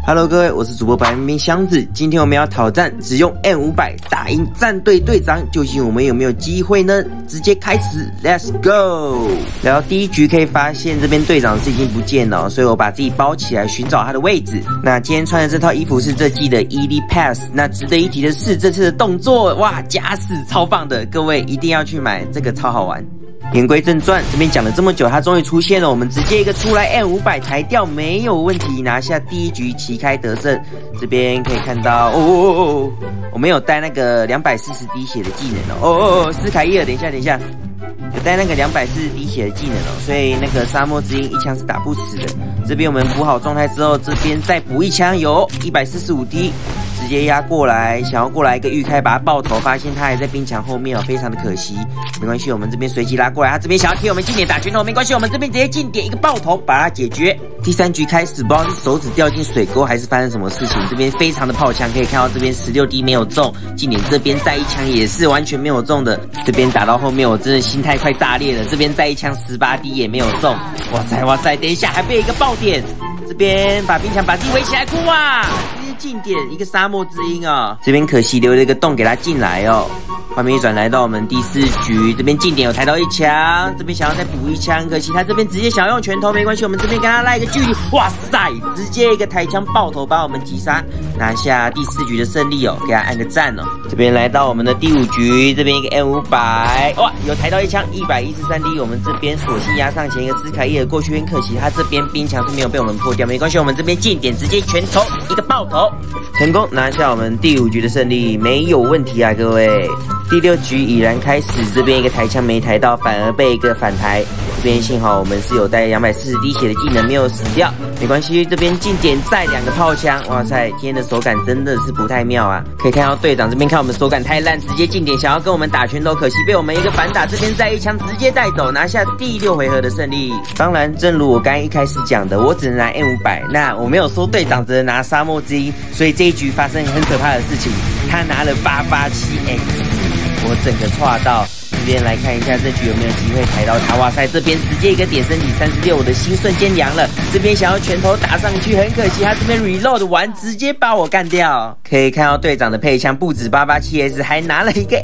Hello， 各位，我是主播白冰冰箱子。今天我们要挑战只用 M500 打赢战队队长，究竟我们有没有机会呢？直接开始 ，Let's go！ 来到第一局可以发现这边队长是已经不见了，所以我把自己包起来寻找他的位置。那今天穿的这套衣服是这季的 Elite Pass。那值得一提的是这次的动作，哇，加死超棒的，各位一定要去买，这个超好玩。言归正传，这边讲了这么久，他终于出现了，我们直接一个出来 M500 抬掉没有问题，拿下第一局旗开得胜。这边可以看到，我没有带那个240滴血的技能哦，斯凯伊尔，等一下，有带那个240滴血的技能哦，所以那个沙漠之鹰一枪是打不死的。这边我们补好状态之后，这边再补一枪，有145滴。直接压过来，想要过来一个预开把他爆头，发现他还在冰墙后面哦，非常的可惜。没关系，我们这边随机拉过来，他这边想要贴我们近点打拳头，没关系，我们这边直接近点一个爆头把他解决。第3局开始，不知道是手指掉进水沟还是发生什么事情，这边非常的炮枪，可以看到这边16滴没有中，近点这边再一枪也是完全没有中的。这边打到后面我真的心态快炸裂了，这边再一枪18滴也没有中，哇塞，等一下还被一个爆点，这边把冰墙把自己围起来，哭啊！近点一个沙漠之鹰啊，这边可惜留了一个洞给他进来哦。画面一转来到我们第4局，这边近点有抬到一枪，这边想要再补一枪，可惜他这边直接想要用拳头，没关系，我们这边跟他拉一个距离，哇塞，直接一个抬枪爆头把我们击杀，拿下第4局的胜利哦，给他按个赞哦。这边来到我们的第5局，这边一个 M500，哇，有抬到一枪113滴，我们这边索性压上前一个斯凯伊尔过去，很可惜他这边冰墙是没有被我们破掉，没关系，我们这边近点直接拳头一个爆头。成功拿下我们第5局的胜利，没有问题啊，各位。第6局已然开始，这边一个抬枪没抬到，反而被一个反抬。这边幸好我们是有带240滴血的技能，没有死掉，没关系。这边近点再2个炮枪，哇塞，今天的手感真的是不太妙啊！可以看到队长这边看我们手感太烂，直接近点想要跟我们打拳头，可惜被我们一个反打，这边再一枪直接带走，拿下第6回合的胜利。当然，正如我刚才一开始讲的，我只能拿 M500，那我没有说队长只能拿沙漠之鹰，所以这一局发生很可怕的事情，他拿了887X， 我整个错到。这边来看一下这局有没有机会抬到他，哇塞，这边直接一个点身体36，我的心瞬间凉了。这边想要拳头打上去，很可惜他这边 reload 完直接把我干掉。可以看到队长的配枪不止887S， 还拿了一个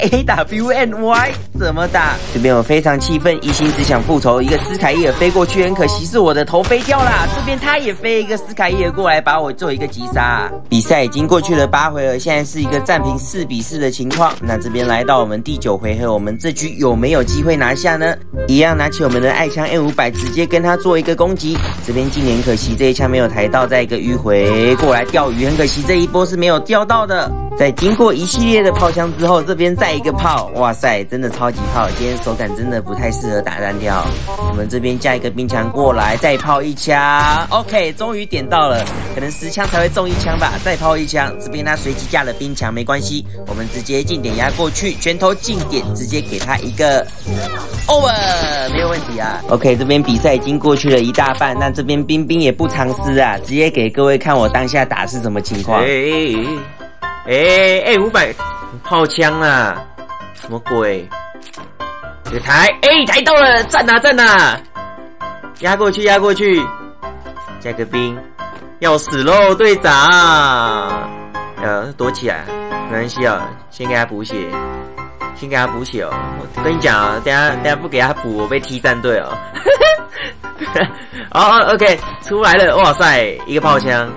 AWNY， 怎么打？这边我非常气愤，一心只想复仇，一个斯凯伊尔飞过去，很可惜是我的头飞掉啦。这边他也飞一个斯凯伊尔过来把我做一个击杀。比赛已经过去了8回合，现在是一个战平4比4的情况。那这边来到我们第9回合，我们这局有没有机会拿下呢？一样拿起我们的爱枪 M500， 直接跟他做一个攻击。这边今年可惜这一枪没有抬到，再一个迂回过来钓鱼，很可惜这一波是没有钓到的。在经过一系列的炮枪之后，这边再一个炮，哇塞，真的超级炮！今天手感真的不太适合打单挑。我们这边加一个冰墙过来，再炮一枪 ，OK， 终于点到了，可能10枪才会中1枪吧，再炮一枪。这边他随机加了冰墙，没关系，我们直接近点压过去，拳头近点直接给他一个 over， 没有问题啊。OK， 这边比赛已经过去了1大半，那这边冰冰也不藏私啊，直接给各位看我当下打是什么情况。500炮枪啊，什么鬼？有抬，抬到了，赞啊！压过去，加个冰，要死喽，队长！躲起来，没关系啊，先给他补血。哦！我跟你讲啊，等下不给他补，我被踢战队哦。OK， 出来了，哇塞，一个炮枪，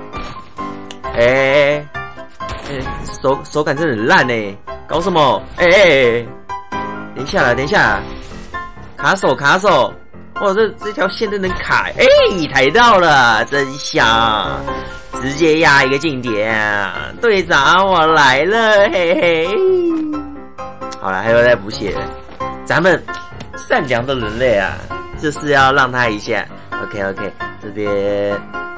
手感真的很烂哎，搞什么？等一下，卡手，哇，这条线真能卡，抬到了，真香，直接压一个近点，队长我来了，嘿嘿。好了，还有在补血，咱们善良的人类啊，就是要让他一下。OK， 这边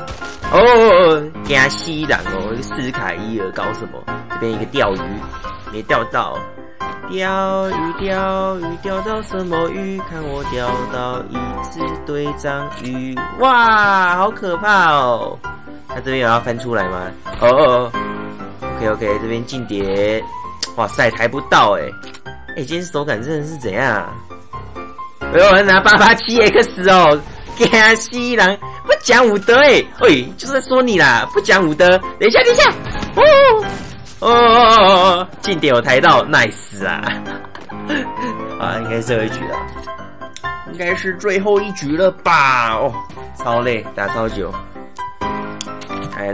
惊死人哦！斯凯伊尔搞什么？这边一个钓鱼没钓到，钓鱼钓到什么鱼？看我钓到一只队长鱼，哇，好可怕哦！他这边有要翻出来吗？OK， 这边近点。哇塞，抬不到今天手感真的是怎样啊？有人拿887X哦，惊死人！我讲武德喂，就是在说你啦，不讲武德。等一下，哦，近点有抬到 ，nice 啊！啊，应该是最后一局了，应该是最后一局了吧？哦，超累，打超久。来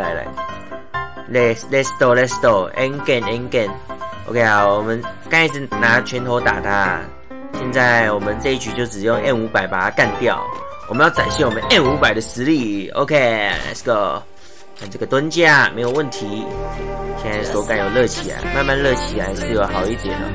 ，Let's do，end game。OK 啊，我们刚开始拿拳头打他，现在我们这一局就只用 M500把他干掉。我们要展现我们 M500的实力。OK，Let's go。看这个蹲架没有问题，现在手感有热起来，慢慢热起来是有好一点哦。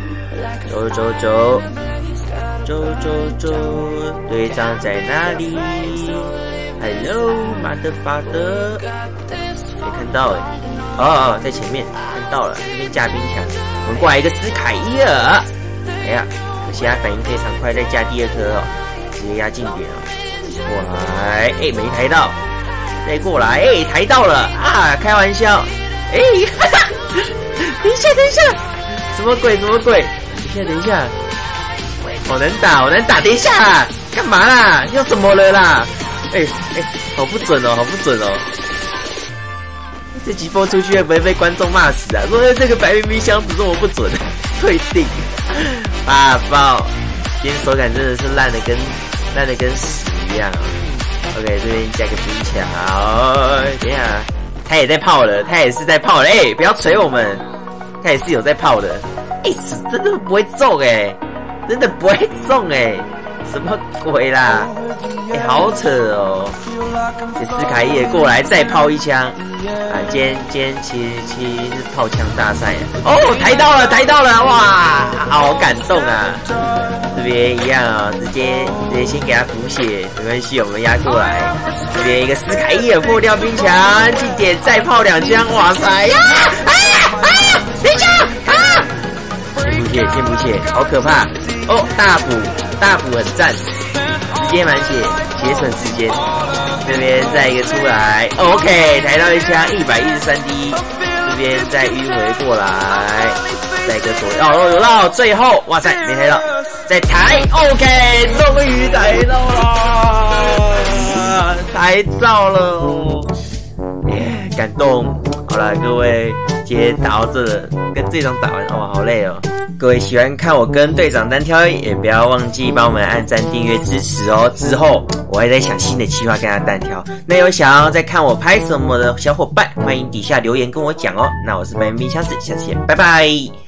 走，队长在哪里 ？Hello， 马德法德，没看到哦，在前面看到了，这边架冰墙，我们过来一个斯凯伊尔，哎呀，可惜他反应非常快，再架第二颗哦，直接压近点哦，过来，没抬到。再过来，抬到了啊！开玩笑，哈哈，等一下，什么鬼？等一下，我能打，等一下，干嘛啦？要什么了啦？好不准哦！这集播出去会不会被观众骂死啊？说这个白冰冰箱子这么不准，退订，大爆！今天手感真的是烂的跟屎一样哦。OK， 这边加个冰墙，等一下，他也在泡了，他也是在泡了，不要捶我们，他也是有在泡的，真的不会中真的不会中什么鬼啦？好扯哦！斯凯伊也过来再泡一枪啊！今天其实是炮枪大赛哦，抬到了，哇，好感动啊！这边一样啊，直接先给他补血，没关系，我们压过来。这边一个斯凯伊尔破掉冰墙，近点再炮2枪，哇塞！等一下啊！先补血，好可怕哦！大补很赞，直接满血，节省时间。这边再一个出来 ，OK， 抬到一枪113滴，这边再迂回过来，再一个左右，有到最后，哇塞，没抬到，再抬 ，OK， 终于抬到了，抬到了，感动。好了，各位，今天打到这了，跟队长打完，哇，好累哦。各位喜欢看我跟队长单挑，也不要忘记帮我们按赞、订阅支持哦。之后我会再想新的计划跟他单挑。那有想要再看我拍什么的小伙伴，欢迎底下留言跟我讲哦。那我是白冰箱子，下次见，拜拜。